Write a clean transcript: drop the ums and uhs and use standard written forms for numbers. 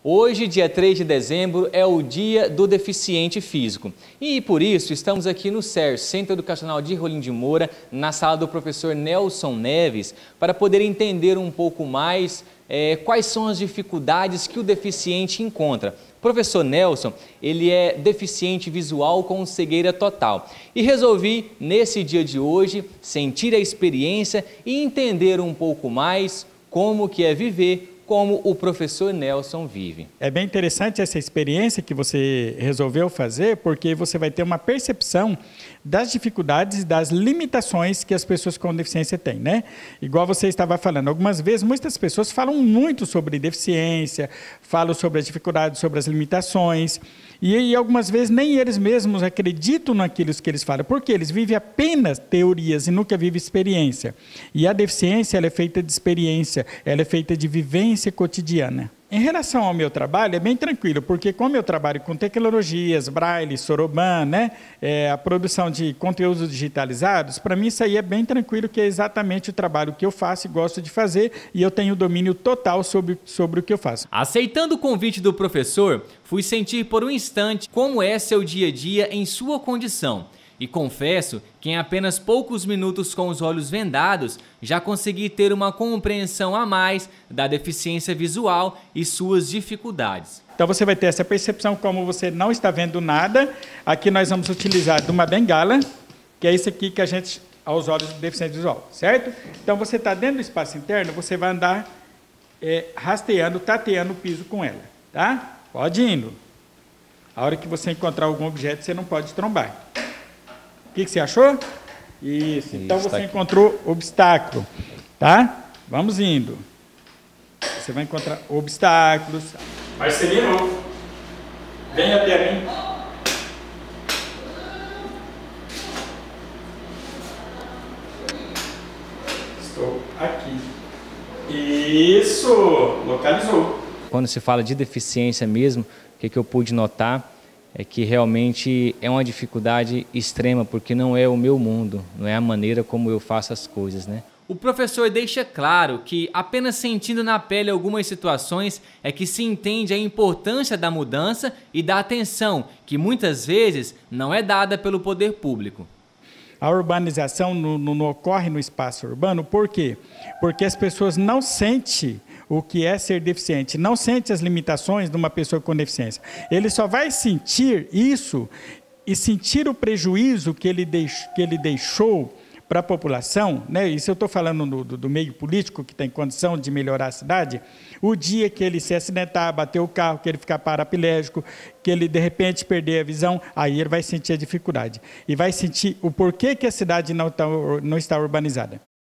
Hoje, dia 3 de dezembro, é o Dia do Deficiente Físico. E por isso, estamos aqui no CER, Centro Educacional de Rolim de Moura, na sala do professor Nelson Neves, para poder entender um pouco mais quais são as dificuldades que o deficiente encontra. O professor Nelson, ele é deficiente visual com cegueira total. E resolvi, nesse dia de hoje, sentir a experiência e entender um pouco mais como que é viver como o professor Nelson vive. É bem interessante essa experiência que você resolveu fazer, porque você vai ter uma percepção das dificuldades e das limitações que as pessoas com deficiência têm, né? Igual você estava falando, algumas vezes muitas pessoas falam muito sobre deficiência, falam sobre as dificuldades, sobre as limitações, e algumas vezes nem eles mesmos acreditam naquilo que eles falam, porque eles vivem apenas teorias e nunca vivem experiência. E a deficiência, ela é feita de experiência, ela é feita de vivência cotidiana. Em relação ao meu trabalho, é bem tranquilo, porque como eu trabalho com tecnologias, braille, soroban, né, a produção de conteúdos digitalizados, para mim isso aí é bem tranquilo, que é exatamente o trabalho que eu faço e gosto de fazer, e eu tenho domínio total sobre o que eu faço. Aceitando o convite do professor, fui sentir por um instante como é seu dia a dia em sua condição. E confesso que em apenas poucos minutos com os olhos vendados, já consegui ter uma compreensão a mais da deficiência visual e suas dificuldades. Então você vai ter essa percepção, como você não está vendo nada. Aqui nós vamos utilizar de uma bengala, que é isso aqui que a gente, aos olhos do deficiente visual, certo? Então você está dentro do espaço interno, você vai andar rasteando, tateando o piso com ela, tá? Pode ir indo. A hora que você encontrar algum objeto, você não pode trombar. O que você achou? Isso. Então você encontrou obstáculo, tá? Vamos indo. Você vai encontrar obstáculos. Marcelino, vem até mim. Estou aqui. Isso, localizou. Quando se fala de deficiência mesmo, o que eu pude notar é que realmente é uma dificuldade extrema, porque não é o meu mundo, não é a maneira como eu faço as coisas, né? O professor deixa claro que apenas sentindo na pele algumas situações é que se entende a importância da mudança e da atenção, que muitas vezes não é dada pelo poder público. A urbanização não ocorre no espaço urbano, por quê? Porque as pessoas não sentem o que é ser deficiente, não sente as limitações de uma pessoa com deficiência. Ele só vai sentir isso e sentir o prejuízo que ele deixou para a população, né? Isso eu estou falando do meio político, que tem condição de melhorar a cidade, o dia que ele se acidentar, bater o carro, que ele ficar paraplégico, que ele de repente perder a visão, aí ele vai sentir a dificuldade. E vai sentir o porquê que a cidade não está urbanizada.